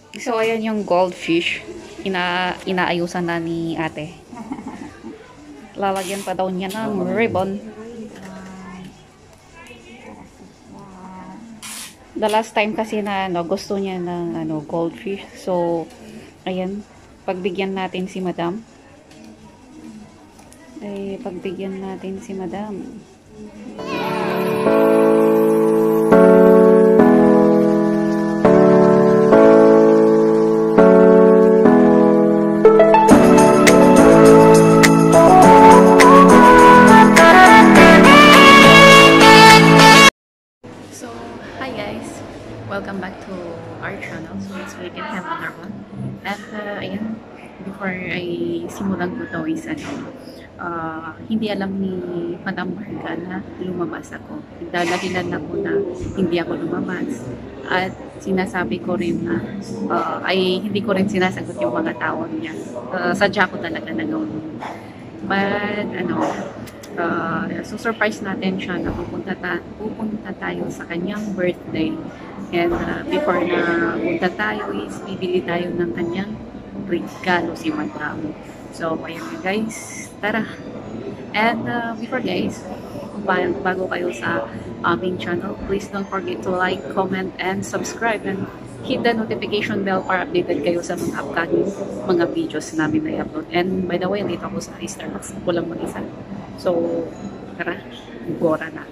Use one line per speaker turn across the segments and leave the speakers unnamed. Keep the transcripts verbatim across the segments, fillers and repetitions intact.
So, ayan yung goldfish. Ina inaayusan na ni ate. Lalagyan pa daw niya ng ribbon. The last time kasi na ano, gusto niya ng ano, goldfish. So, ayan. Pagbigyan natin si madam. Ay, pagbigyan natin si madam. Welcome back to our channel. So it's Weekend Have another one. At uh, ayan, before I simulan ko to is ano, uh, hindi alam ni Madam Marga na lumabas ako. Dadahilan ako na hindi ako lumabas. At sinasabi ko rin na uh, ay hindi ko rin sinasagot yung mga tao niya. Uh, sadya ko talaga na gawin. But ano, uh, so surprise natin siya na pupunta, ta pupunta tayo sa kanyang birthday. And uh, before na punta tayo is bibili tayo ng kanyang regalo si Madam. So ayun guys, tara. And uh, before guys, bago kayo sa aming channel, please don't forget to like, comment, and subscribe, and hit the notification bell para updated kayo sa mga upcoming mga videos namin na i-upload. And by the way, dito ako sa Starbucks, ako lang mag-isa. So tara, gora na.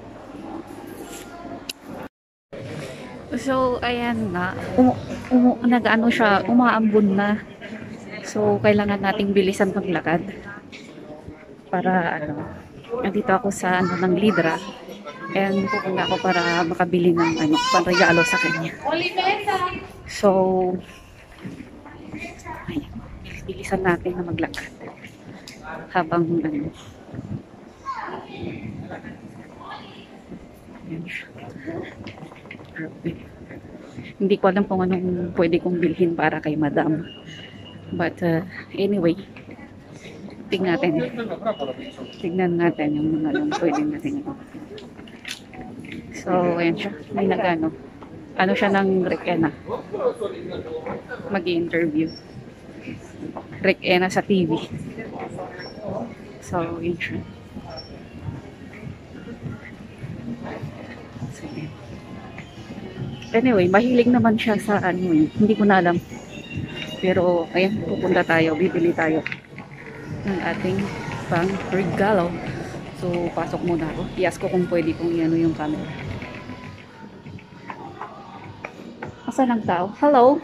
So, ayan na. Um, um, nag-ano siya, umaambon na. So, kailangan nating bilisan maglakad. Para, ano, nandito ako sa, ano, ng Lidra. And, pupunta ako para makabili ng, ano, panregalo sa kanya. So, ayan. Bilisan natin na maglakad. Habang, ano, ayan siya. Hindi ko alam kung anong pwede kong bilhin para kay Madam. But uh, anyway, tignan natin. Tignan natin yung mga anong pwede natin. So, ayan siya. May nagano. Ano siya ng Rick Ena. Mag-i-interview. Rick Ena sa T V. So, ayan siya. So, ayan. Anyway, mahilig naman siya sa ano eh. Hindi ko na alam. Pero, ayan, pupunta tayo. Bibili tayo ng ating pang regalo. So, pasok muna ako. I-ask ko kung pwede kong i-ano yung camera. Asan ang tao? Hello?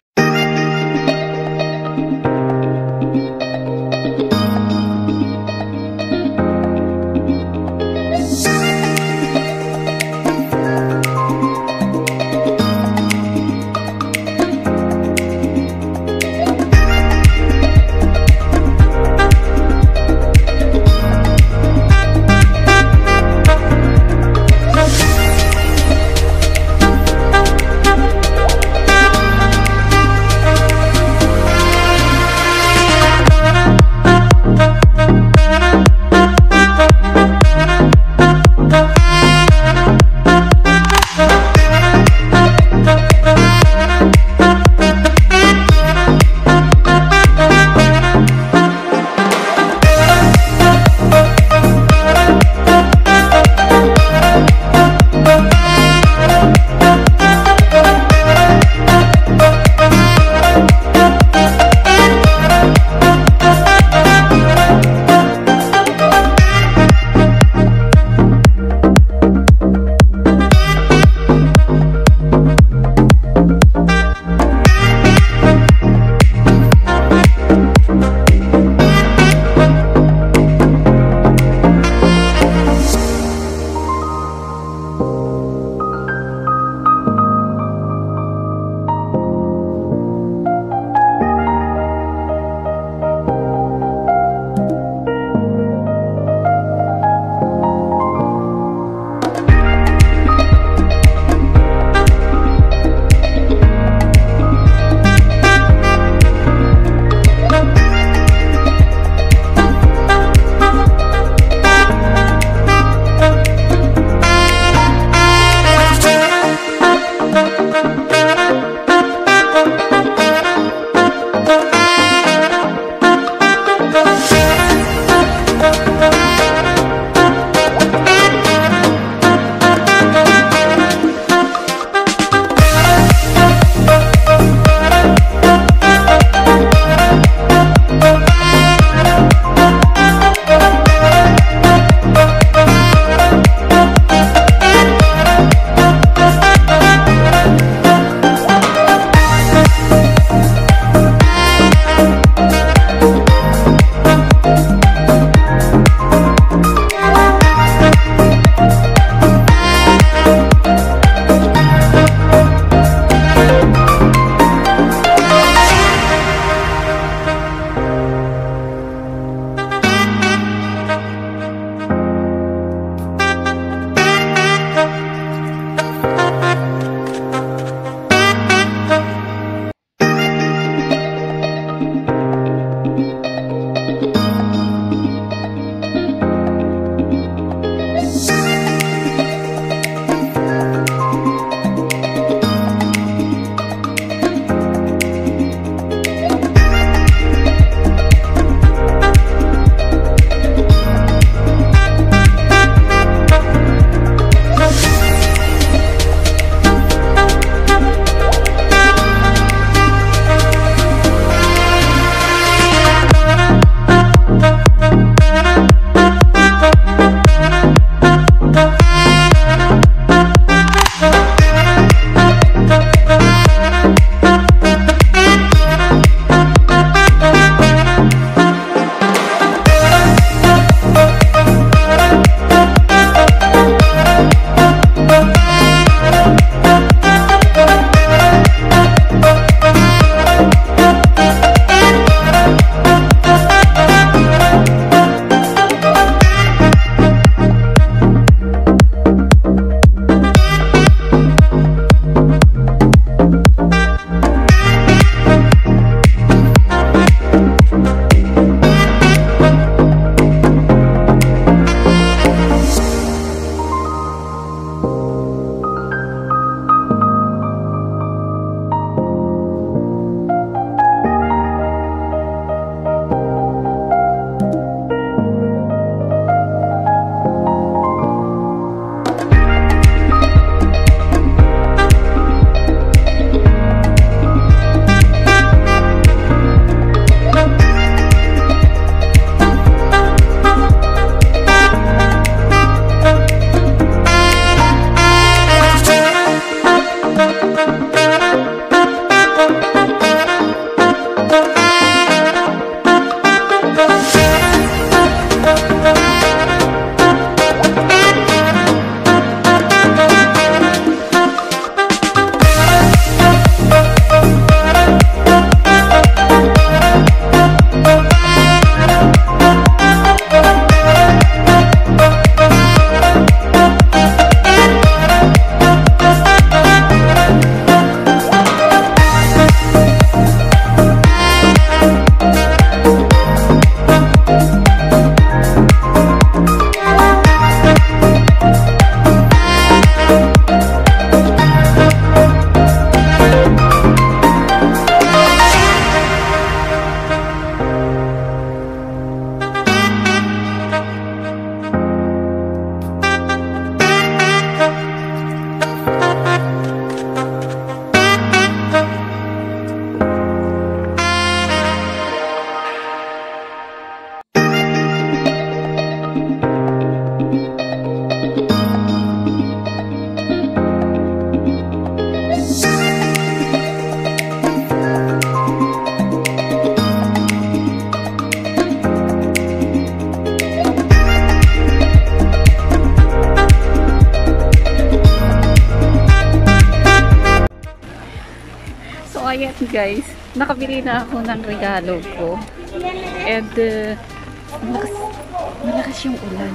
So, ayan guys. Nakabili na ako ng regalo ko. And, uh, malakas, malakas yung ulan.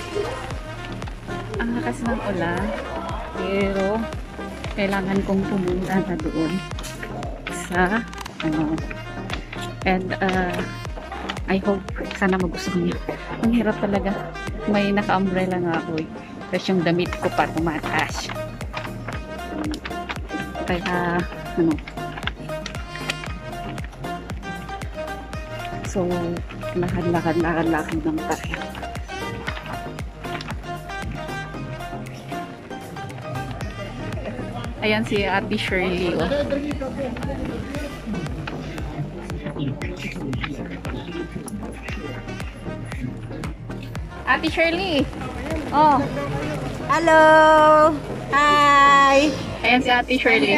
Ang lakas ng ulan. Pero, kailangan kong pumunta na doon sa, ano, and, uh, I hope, sana magustuhan niya. Ang hirap talaga. May naka-umbrella nga ako eh. Tapos yung damit ko pa tumataas. Kaya, ano, so, lakad-lakad, lakad-lakad lang tayo. Ayan si Ate Shirley, oh. Ate Shirley! Oh!
Hello! Hi!
Ayan si Ate Shirley.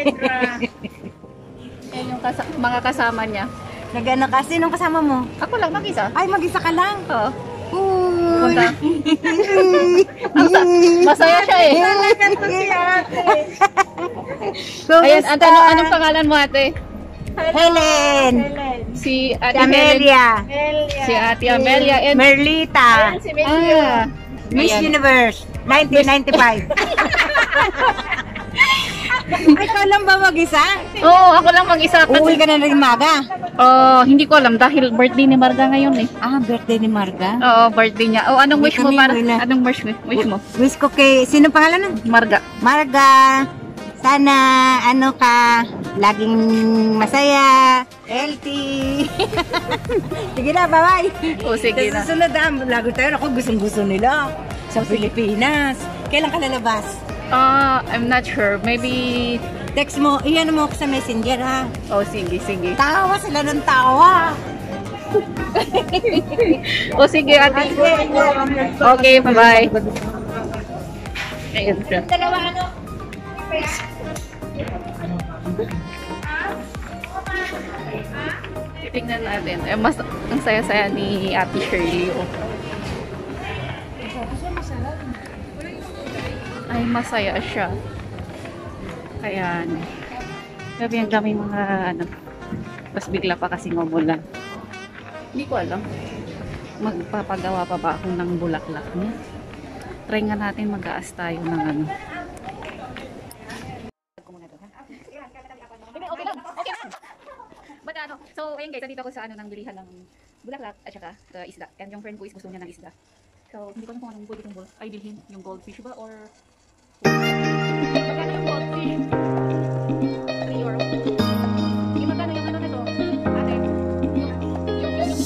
Ayan yung kasa mga kasama niya.
Nag-ano ka? Sinong kasama mo?
Ako lang, mag-isa.
Ay, mag-isa ka lang?
Oo.
Uy!
Ang sa masaya siya eh.
Talaga to si ate.
Ayan, ang tanong, anong pangalan mo ate?
Helen!
Si
Si
Ate Helen.
Amelia!
Si Ate Amelia. And,
Merlita!
ah,
Miss
ayan.
Universe! nineteen ninety-five! Ay, ikaw lang ba mag-isa?
Oo, ako lang mag-isa.
Uwi ka na rin maga.
Oh, hindi ko alam dahil birthday ni Marga ngayon eh.
Ah, birthday ni Marga.
Oo, birthday niya. Oh, anong
Uwi
wish mo
kami,
para?
uwi na.
Anong wish mo? Wish mo?
Wish ko kay... Sino pangalan nun?
Marga.
Marga, sana ano ka, laging masaya, healthy. Sige na, bye-bye.
Oh, sige na.
Sa susunod ah, lago tayo. Ako gustong-gusto nila sa Pilipinas. Kailan ka lalabas?
Ah, I'm not sure. Maybe...
Text mo, iyan mo ako sa messenger ha.
Oh, sige, sige.
Tawa sila ng tawa.
Oh, sige, ate. Okay, bye-bye. Ayun siya.
Dalawa ano?
Tingnan natin. Eh, mas ang saya-saya ni Ate Shirley. Oh. Ay, masaya siya. Kaya, ano. Sabi ang dami mga, ano, tapos bigla pa kasi ngumulan. Hindi ko alam. Magpapagawa pa ba ako ng bulaklak niya? Try nga natin mag-aas tayo ng ano. Okay lang. Okay lang. But ano, so ayun guys, nandito ako sa ano ng bilihan ng bulaklak at saka uh, isda. And yung friend ko is gusto niya ng isda. So hindi ko alam kung anong pwede kong ay bilhin. Yung goldfish ba or magkano yung goldfish? three euro. Yung magkano yung ano nito? Ate, yung yung yung yung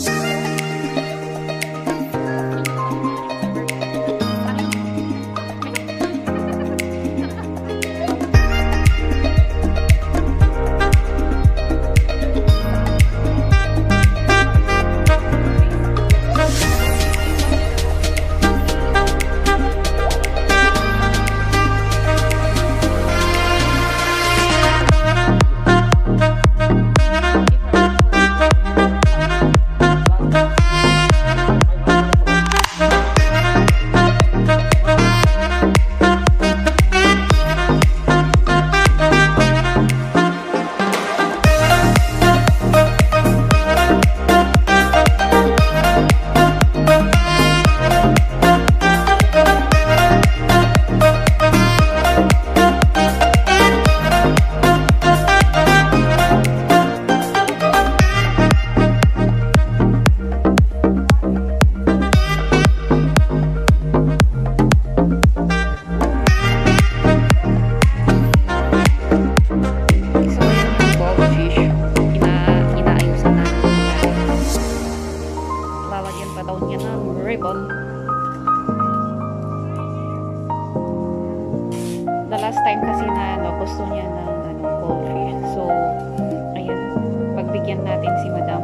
the last time kasi na ano, gusto niya ng ano, goldfish. So, ayan, pagbigyan natin si Madam.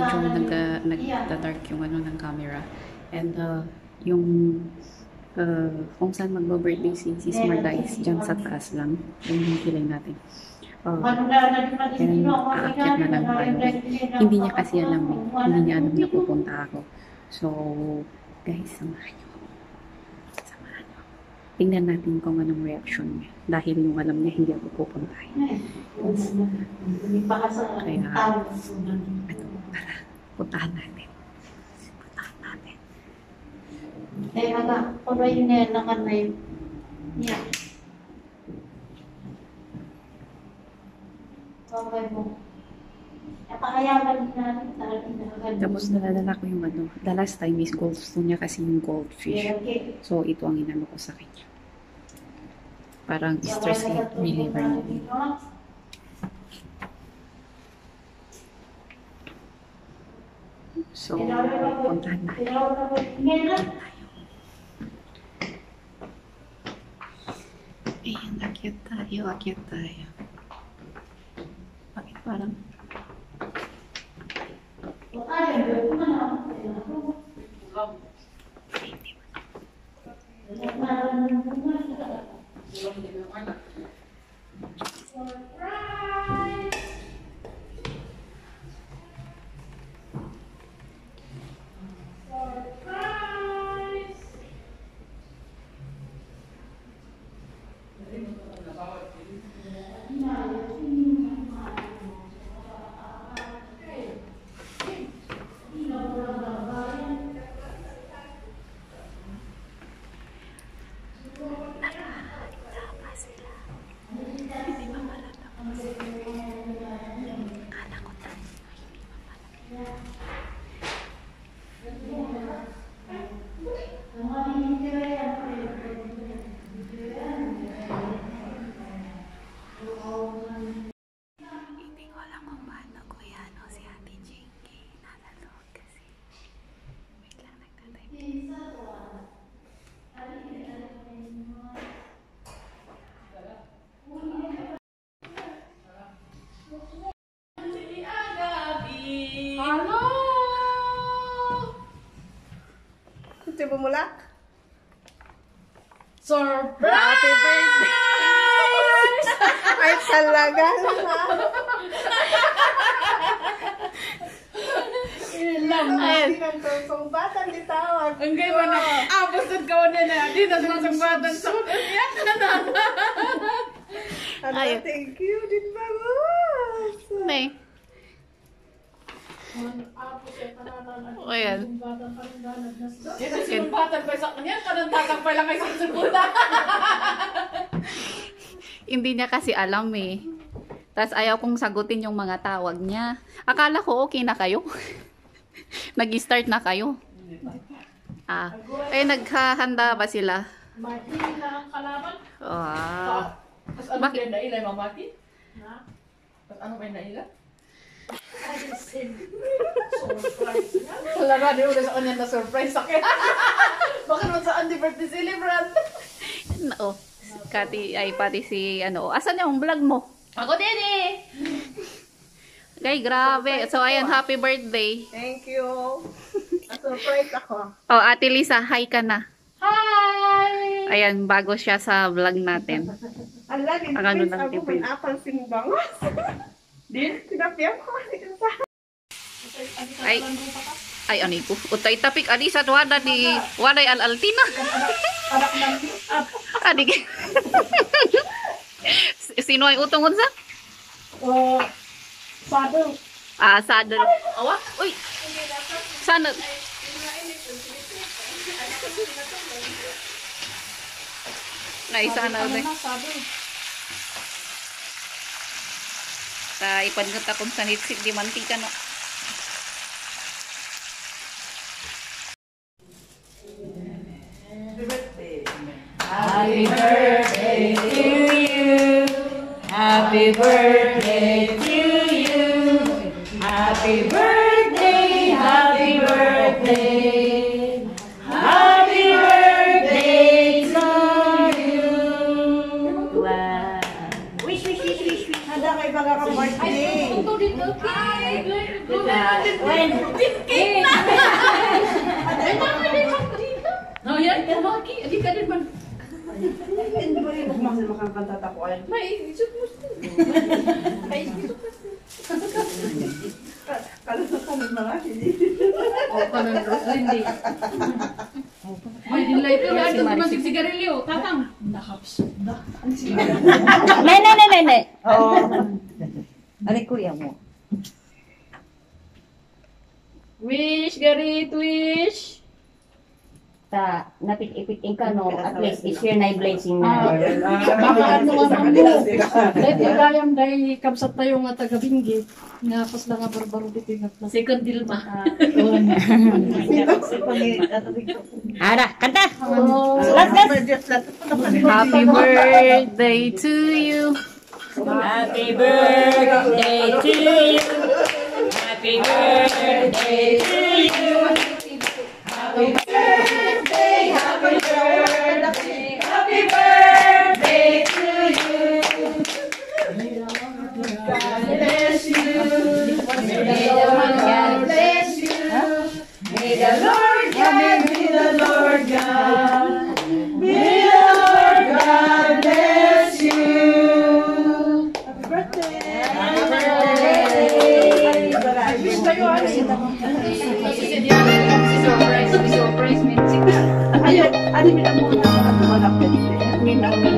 medyo nag, nagda-dark yung ano ng camera. And uh, yung uh, kung saan magbo-birthday si, si Smarta is dyan sa taas lang. Yung hihilay natin. Uh, and aakyat na lang tayo. Hindi niya kasi alam eh. Hindi niya alam na pupunta ako. So, guys, samahan niyo. Samahan niyo. Tingnan natin kung anong reaction niya. Dahil yung alam niya, hindi ako pupuntahin. Kaya, ano, tara, puntahan natin. Puntahan natin.
Eh, aga, kung yun na yan, nakan na yun. Yeah. Okay mo. Napakayaman natin talaga.
Tapos nalalala ko yung ano, the last time is gusto niya kasi yung goldfish. So, ito ang inano ko sa kanya. Parang stress reliever niya. So, puntahan natin. Ayan, akyat tayo, akyat tayo. Bakit parang
Ito bumulak.
Surprise!
Happy birthday! Ay, talaga naman.
Ilam na.
Ay, nagsusumbatan di tawag.
Ang gaya ba na? Ah, bastad ka na na. Di na sumasagbatan sa kanya.
Ano,
Ay.
thank you din ba, boss?
may ayan.
Ito sinumbatan pa sa kanya. Kanang tatang pa lang ay susubutan.
Hindi niya kasi alam eh. Tapos ayaw kong sagutin yung mga tawag niya. Akala ko okay na kayo. Nag-start na kayo. Ah, eh naghahanda ba sila?
Mahina ang kalaban.
Wow.
Tapos ano
Bakit?
ba yung nailay, mamati? Ha? Tapos ano ba yung nailay? Surprise nga. Talaga, di ulit sa kanya na surprise sa akin. Baka naman sa Andy birthday celebrant.
Oo. Kati, ay pati si ano. Asan yung vlog mo?
Ako din eh.
Guys, grabe. So, ayan, happy birthday.
Thank you. Na-surprise ako.
Oh, Ate Lisa, hi ka na.
Hi!
Ayan, bago siya sa vlog natin.
Ala, din
Ang ano
please
ng
ako
tipid.
may apal simbangos.
Din?
Sinabihan ko kasi sa
Ay, ay, ano ito? Utay tapik, adi sa tuwada di walay al-altina.
Anak ng up.
Adi ka. Sino ay utungon sa?
Oh, saddle.
Ah, saddle. Awa? Uy! Sana. Ay, sana.
Ano na, saddle.
Ta ipangot akong sanitsik di mantika no.
Happy birthday to you. Happy birthday to you. Happy birthday, happy birthday. Happy birthday to you.
Wow. Wish, wish, wish, wish, wish. Handa kay baga ka birthday.
Ito dito. Hi.
When?
No, yan, kumaki. Hindi ka din man.
Hindi ba rin kumaksin makakanta tapuan?
May isip mo siya. May isip mo siya.
Kala sa kami mga hindi.
O, kanan Roslindi. May dinlay pero ano tumasig sigarilyo. Tatang. Nakapsod na.
Nay, nay, nay, nay, nay.
Oo.
Ari kuya mo.
Wish, Garit, wish.
Ta, napit-ipiting ka, no? At least, i-share na yung blessing
Ah,
na.
baka ano nga man mo. Dahil igayam dahil kamsat tayo nga taga-bingi. Nga pas lang nga barbaro dito nga. Second Dilma.
Ara, kanta!
Happy birthday to you.
Happy birthday to you. Happy birthday to you. Happy birthday, happy birthday, happy birthday to you. God bless you. May the Lord God bless you. May the Lord God, may the Lord God, may the Lord God bless you. Happy birthday. Happy birthday.
Wish tayo ano. Kasi si Diana, si surprise, si surprise me.
Ayaw, ano yung ang mga malapit? May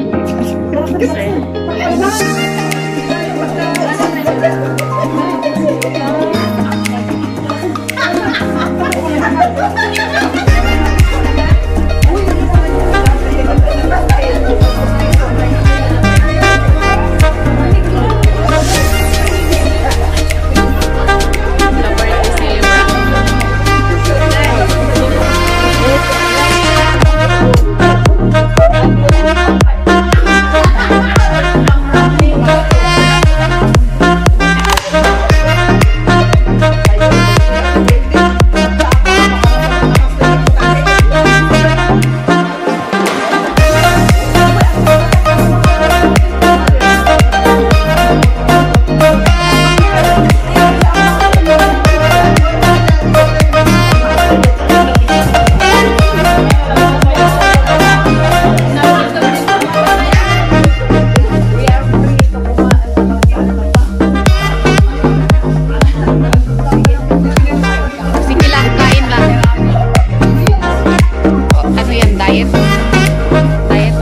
Sige lang, kain lang. O, ano yan, diet? Diet?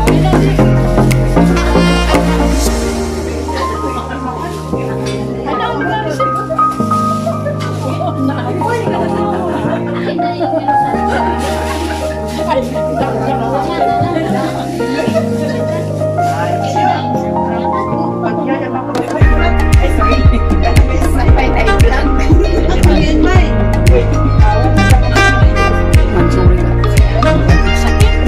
Mansuri ka.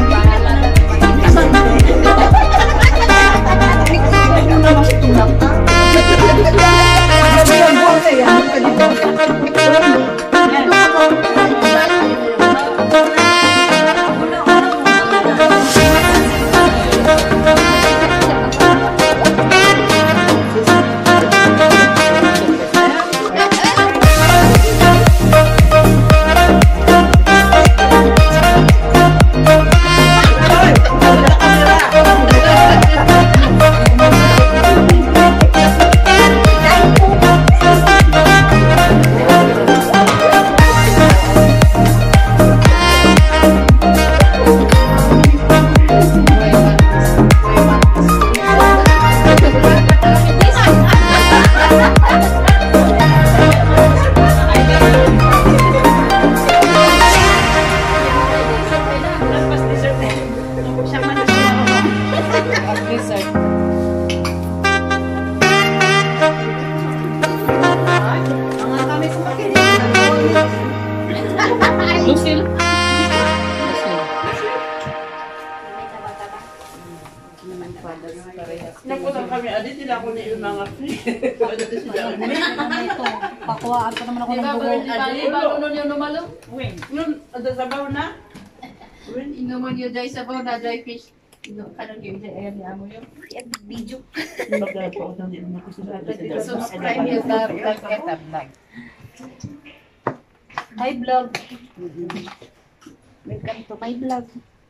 Lucille?
Nakulang kami, adi sila ako na yung mga
Pakuhaan pa naman ako
Di
ng
ba,
dugo.
di ba, di ba, nun yung numalo?
Yun, ada sabaw na?
Inuman yun, dahil sabaw na, dry fish. Anong yun, ayan, niya mo yun.
Magdala po ako ng ilmo ko sa
Subscribe yun, vlog, vlog, vlog. Hi, vlog.
Welcome to my vlog.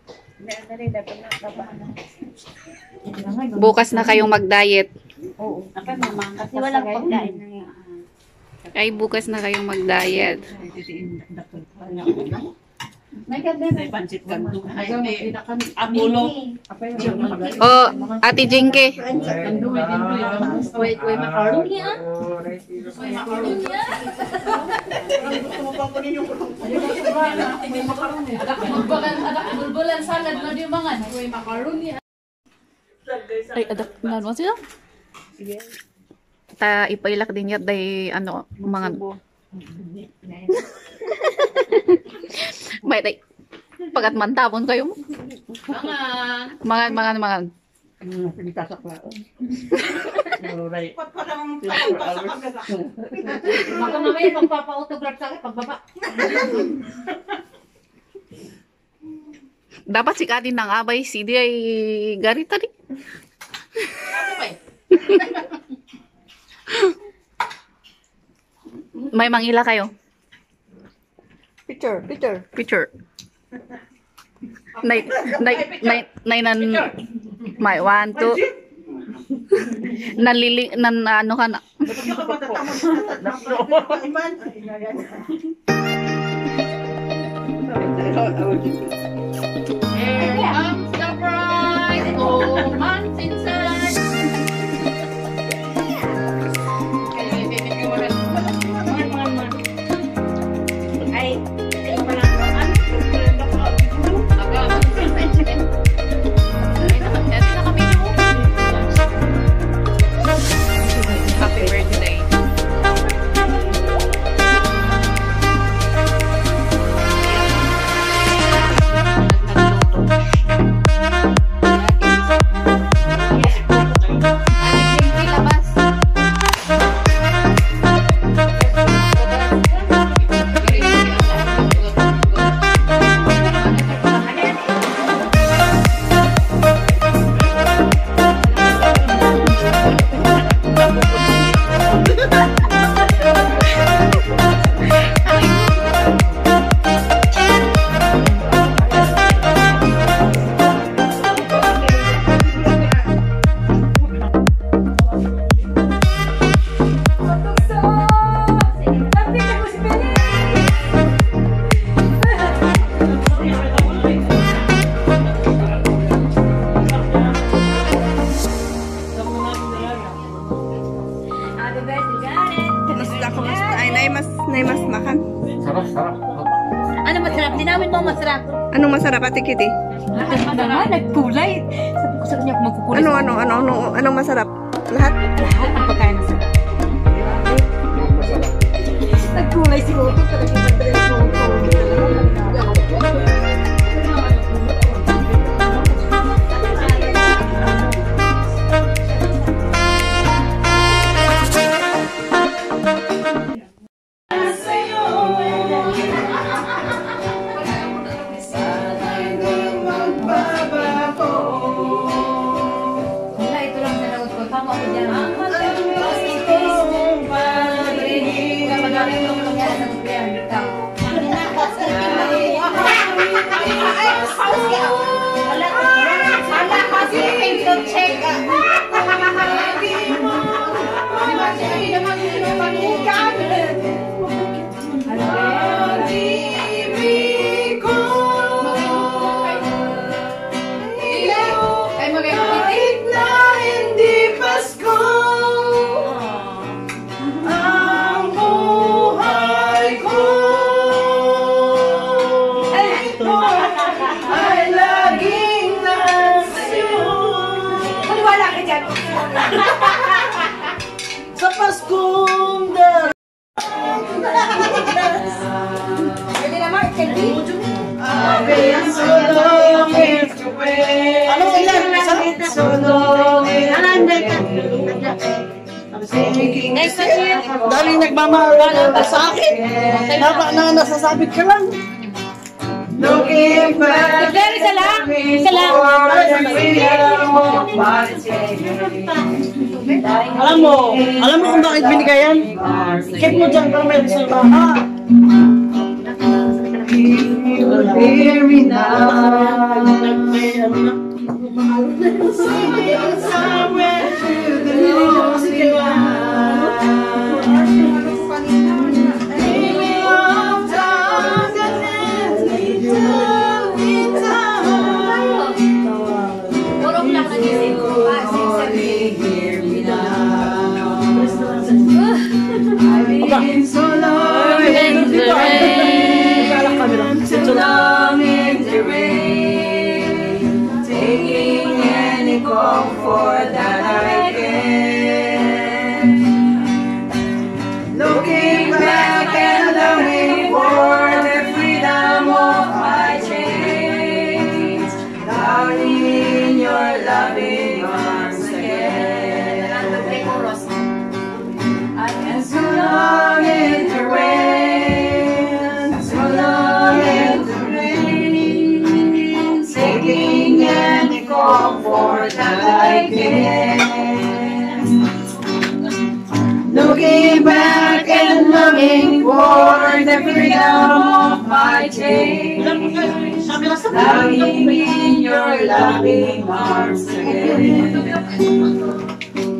Bukas na kayong mag-diet.
Oo. Ako naman. Kasi walang pagkain na yan.
Ay, bukas na kayong mag-diet.
May kadin.
Pansit kanto.
Amulo.
Oh, Ate Jinky.
Wait, wait, macaroni ah. Wait, macaroni ah. Bulbulan salad na di mangan. Wait, macaroni ah.
Ay, adak na mo sila. Ta ipailak din yat day ano mga may day pagat mantapon kayo.
Mangan.
Mangan mangan mangan.
Pinita sa klaon. Alright.
Baka mamaya magpapa-autograph sa akin pagbaba.
Dapat si Katin ng abay si di ay gari tadi. May mangila kayo.
Picture, picture.
Picture. Nay nay nay nay nan may one two. Nalili nan ano ka na.
Here comes the bride. Oh, man's inside.
Ay, ito pa lang naman.
Happy birthday.
Ano masarap? Di namin mo masarap.
Anong masarap, Ate Kitty?
Ano nagkulay. Sabi ko sa kanya kung magkukulay.
Ano, ano, ano, ano, anong masarap? Lahat?
Lahat ang pagkain na sarap. Nagkulay si Otto. Talagang nagkulay si Otto.
Sa Paskong darating.
Pwede naman, Kelly.
Ano ilan? Isa? Dali nagmamahal sa akin. Napa na nasasabi ka lang. Looking back,
Claire, isa lang. Isa lang.
for the freedom of my chains.
Alam mo, alam mo kung bakit binigay yan? Keep mo dyan para may result ka. Ah!
Hear me now.
May ano na?
Somewhere to the lost so long in the rain, so long in the rain, taking any comfort that I can. Looking back and longing for the freedom of my chains, lying in your loving arms again. And so long in the rain, so long in the rain, taking any comfort that I can. Looking back and longing for the freedom of my chains, lying in your loving arms again.